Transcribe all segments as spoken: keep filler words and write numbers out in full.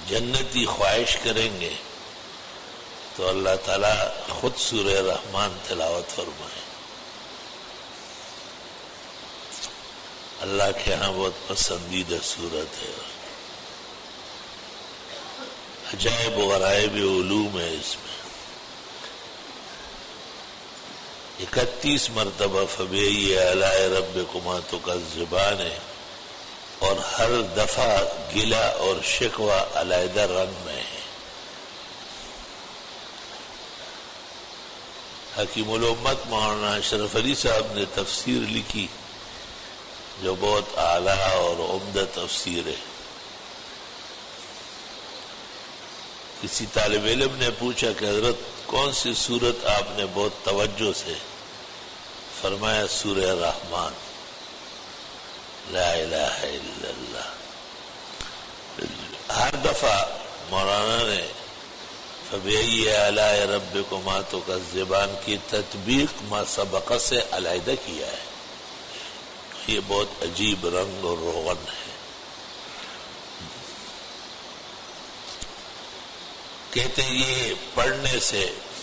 جنتی خواہش کریں گے تو اللہ تعالیٰ خود سورہ رحمان تلاوت فرمائے. اللہ کے ہاں بہت پسندیدہ سورت ہے. عجائب و غرائب علوم ہے اس میں. اکتیس مرتبہ فبأي آلاء ربكما تكذبان ہے اور ہر دفعہ گلہ اور شکوہ علیحدہ رنگ میں ہے. حکیم الامت مولانا اشرف علی صاحب نے تفسیر لکھی جو بہت اعلیٰ اور عمدہ تفسیر ہے. کسی طالب علم نے پوچھا کہ حضرت کون سی سورت آپ نے بہت توجہ سے؟ فرمایا سورہ رحمان. لا الہ الا اللہ. ہر دفعہ مولانا نے فبأي آلاء ربكما تكذبان کی تطبیق ما سبق سے علیحدہ کیا ہے. یہ بہت عجیب رنگ اور روغن ہے. کہتے ہیں یہ پڑھنے سے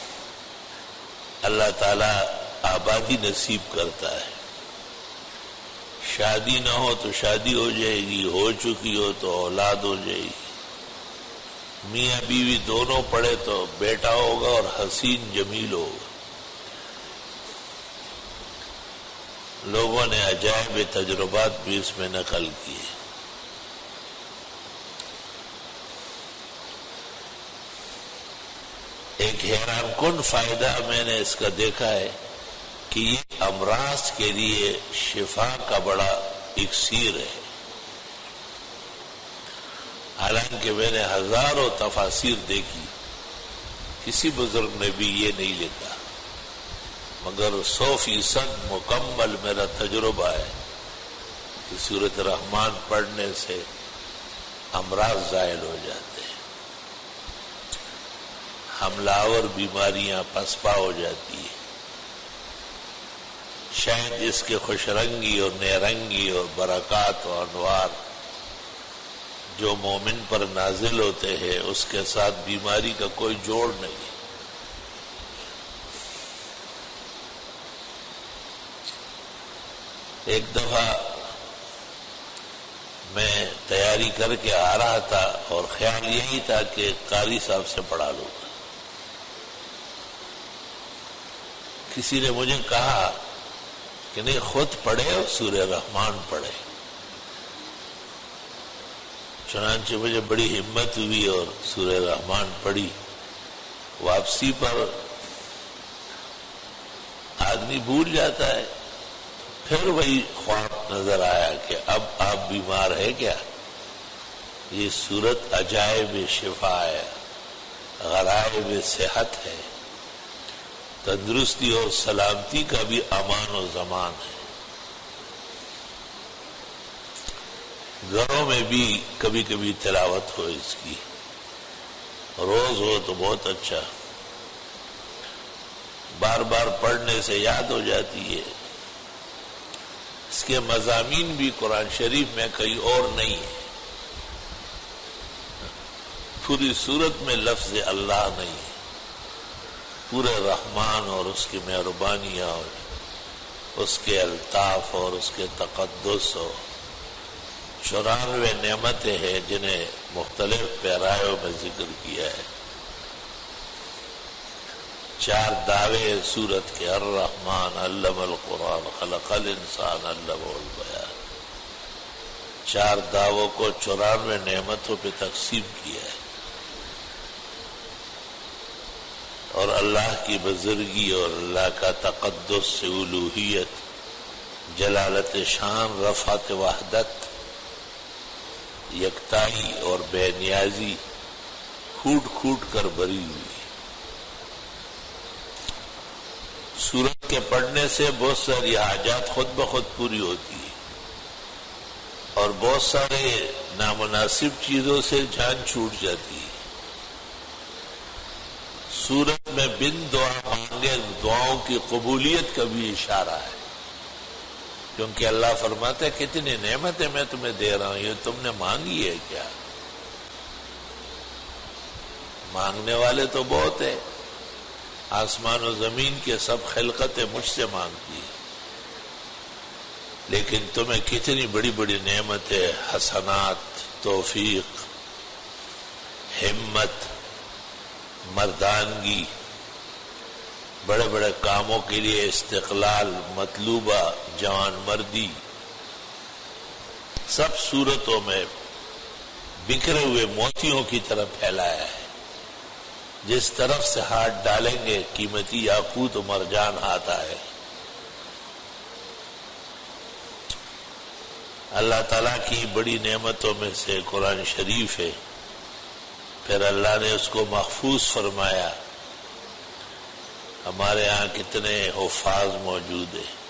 اللہ تعالیٰ آبادی نصیب کرتا ہے. شادی نہ ہو تو شادی ہو جائے گی، ہو چکی ہو تو اولاد ہو جائے گی. میاں بیوی دونوں پڑھے تو بیٹا ہوگا اور حسین جمیل ہوگا. لوگوں نے عجائب تجربات بھی اس میں نقل کیے. ایک حیران کن فائدہ میں نے اس کا دیکھا ہے کہ یہ امراض کے لیے شفا کا بڑا اکسیر ہے. حالانکہ میں نے ہزاروں تفاسیر دیکھی، کسی بزرگ نے بھی یہ نہیں لکھا، مگر سو فیصد مکمل میرا تجربہ ہے کہ سورۃ رحمان پڑھنے سے امراض زائل ہو جاتے ہیں، حملہ آور بیماریاں پسپا ہو جاتی ہیں. شاید اس کے خوش رنگی اور نیرنگی اور برکات و انوار جو مومن پر نازل ہوتے ہیں اس کے ساتھ بیماری کا کوئی جوڑ نہیں. ایک دفعہ میں تیاری کر کے آ رہا تھا اور خیال یہی تھا کہ قاری صاحب سے پڑھا لوں گا. کسی نے مجھے کہا کہ نہیں خود پڑھے اور سورہ رحمان پڑھے. چنانچہ مجھے بڑی ہمت ہوئی اور سورہ رحمان پڑھی. واپسی پر آدمی بھول جاتا ہے، پھر وہی خواب نظر آیا کہ اب آپ بیمار ہے کیا. یہ سورت عجائب شفا ہے، غرائب صحت ہے، تندرستی اور سلامتی کا بھی امان و ضمان ہے. گھروں میں بھی کبھی کبھی تلاوت ہو اس کی، روز ہو تو بہت اچھا. بار بار پڑھنے سے یاد ہو جاتی ہے. اس کے مضامین بھی قرآن شریف میں کہیں اور نہیں ہے. پوری صورت میں لفظ اللہ نہیں ہے. پورے رحمان اور اس کی مہربانیاں اور اس کے الطاف اور اس کے تقدس اور چورانوے نعمتیں ہیں جنہیں مختلف پیرایوں میں ذکر کیا ہے. چار دعوے سورت کے الرحمن علم القرآن خلق الانسان علمہ البیان. چار دعووں کو چورانوے نعمتوں پہ تقسیم کیا ہے اور اللہ کی بزرگی اور اللہ کا تقدس سے الوہیت، جلالت شان، رفعت وحدت، یکتائی اور بے نیازی کھوٹ کھوٹ کر بری ہوئی. سورت کے پڑھنے سے بہت ساری حاجات خود بخود پوری ہوتی ہے اور بہت سارے نامناسب چیزوں سے جان چھوٹ جاتی ہے. سورت میں بن دعا مانگے دعاؤں کی قبولیت کا بھی اشارہ ہے، کیونکہ اللہ فرماتا ہے کتنی نعمتیں میں تمہیں دے رہا ہوں، یہ تم نے مانگی ہے کیا؟ مانگنے والے تو بہت ہیں، آسمان و زمین کے سب خلقتیں مجھ سے مانگتی ہیں، لیکن تمہیں کتنی بڑی بڑی نعمتیں، حسنات، توفیق، ہمت، مردانگی، بڑے بڑے کاموں کے لیے استقلال، مطلوبہ جوان مردی، سب صورتوں میں بکھرے ہوئے موتیوں کی طرح پھیلایا ہے۔ جس طرف سے ہاتھ ڈالیں گے قیمتی یاقوت و مرجان ہاتھ آئے۔ اللہ تعالیٰ کی بڑی نعمتوں میں سے قرآن شریف ہے، پھر اللہ نے اس کو محفوظ فرمایا۔ ہمارے ہاں کتنے حفاظ موجود ہیں،